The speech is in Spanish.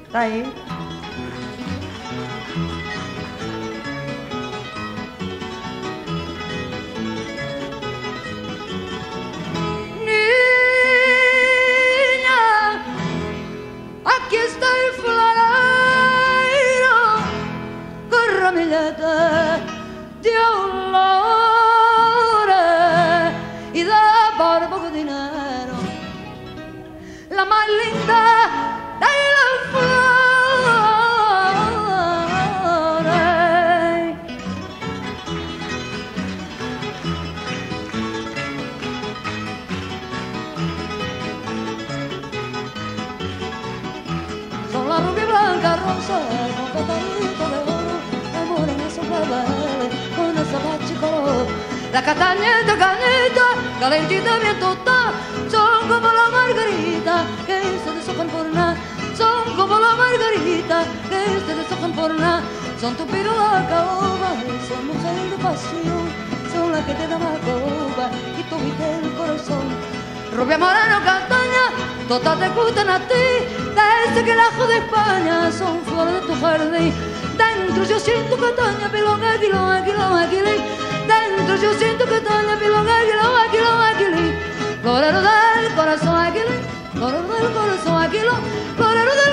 ¿Está ahí? Aquí está el florero con ramilletes de olores y da por poco dinero la más linda de las flores. Son la rubia blanca rosa con petalito de oro, la morena sombra verde con esa bachicolor. La castañeta, caneta, calentita bien tota, son como la margarita que se deshojan por nada. Son como la margarita que se deshojan por nada. Son tu piro la caoba, son mujer de pasión, son las que te dan la coba y tu viste el corazón. Rubia, moreno, castaña, todas te gustan a ti, desde que el ajo de España son flores de tu jardín. Dentro yo siento castaña, pilón, aquilón, aquilón, aquilín. Dentro yo siento castaña, pilón, aquilón, aquilón, aquilín. Colero del corazón, aquilín, colero del corazón, aquilón, colero del